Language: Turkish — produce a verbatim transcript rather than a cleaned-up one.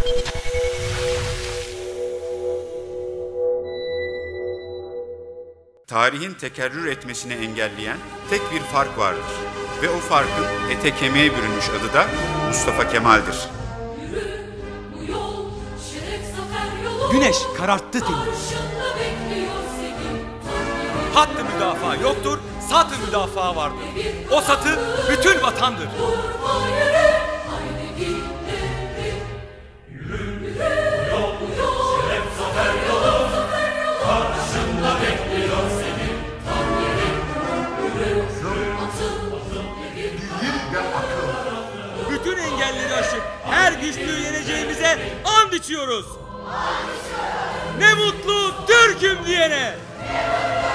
Tarihin tekerrür etmesini engelleyen tek bir fark vardır. Ve o farkın ete kemiğe bürünmüş adı da Mustafa Kemal'dir. Güneş kararttı teni. Hattı müdafaa yoktur, satı müdafaa vardır. O satı bütün vatandır. Bütün engelleri aşıp her güçlüğü yeneceğimize and içiyoruz. Ne mutlu Türk'üm diyene.